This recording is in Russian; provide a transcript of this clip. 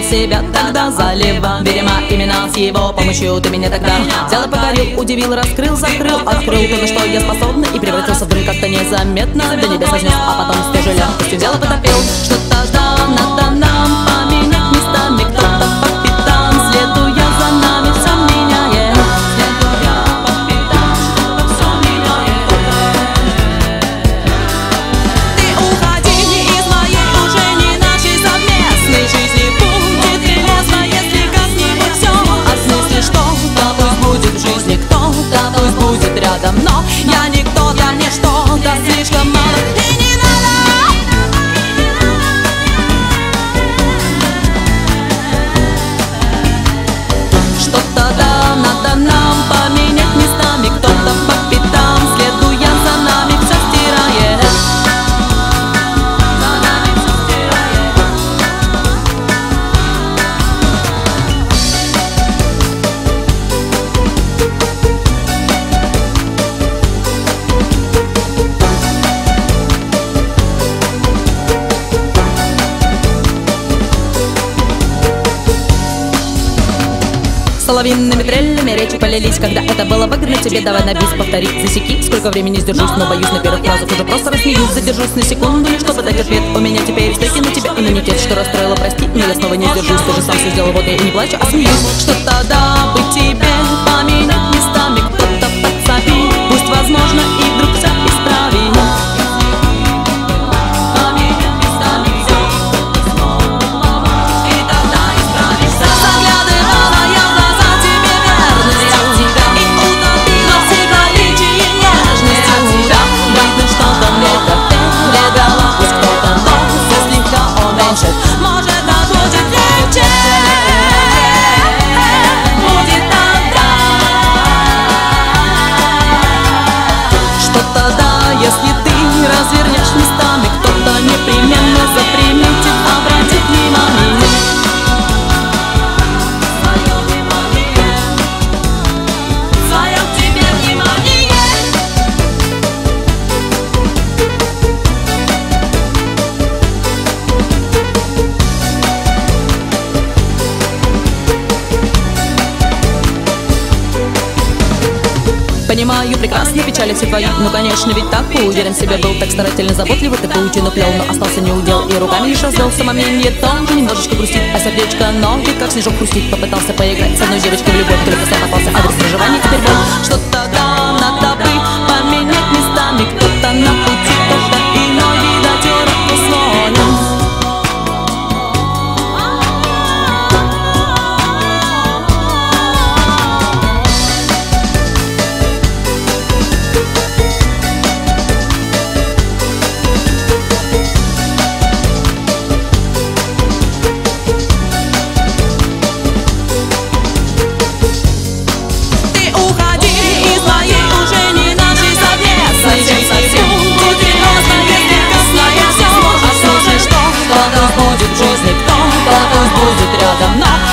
себя тогда заливал. Видимо, именно с его помощью ты меня тогда взял и покорил, удивил, раскрыл, закрыл, открыл то, на что я способна, и превратился в дым как-то незаметно. До небес вознес, а потом с тяжелью взял и потопил. Что тогда надо нам поменять местами, кто-то по пятам, следуя за нами, сам меняет. Следуя по пятам, что-то все меняет. Ты уходи из моей, уже не нашей совместной жизни. Будет прелестно, если как-нибудь все осмыслишь. Что-то пусть будет в жизни, кто-то пусть будет рядом, но я не кто-то, мне что-то слишком мало. Надо нам поменять местами, кто-то по пятам, следуя за нами, все стирает. За нами все стирает. Соловьиными трелями речи полились, когда это было выгодно тебе. Давай на бис повтори, засеки. Сколько времени сдержусь, но боюсь на первых фразах уже просто рассмеюсь. Задержусь на секунду, лишь чтобы дать ответ. У меня теперь встречи на тебя иммунитет, что расстроило, прости, но я снова не сдержусь. Ты же сам все сделал, вот я и не плачу, а смеюсь. Что тогда быть тебе поменять местами, кто-то подсоби. Пусть возможно и вдруг все исправить. Может, да будет легче, будет тогда. Что тогда, если ты развернешь местами, кто-то непременно заприметит, обратит внимание. Свое внимание, свое к тебе внимание. Понимаю прекрасно печали все твои, ну конечно ведь так. Уверен в себе был, так старательно заботливый, ты паутину плел, но остался не удел. И руками лишь развел самомнение, тоже немножечко грустит, а сердечко ноги как снежок хрустит. Попытался поиграть с одной девочкой в любовь, только сам попался, адрес проживания теперь был. Что тогда надо бы поменять местами, кто-то на пути, кто-то иной, видать, урок усвоен. Будет в жизни кто-то, пусть будет рядом, но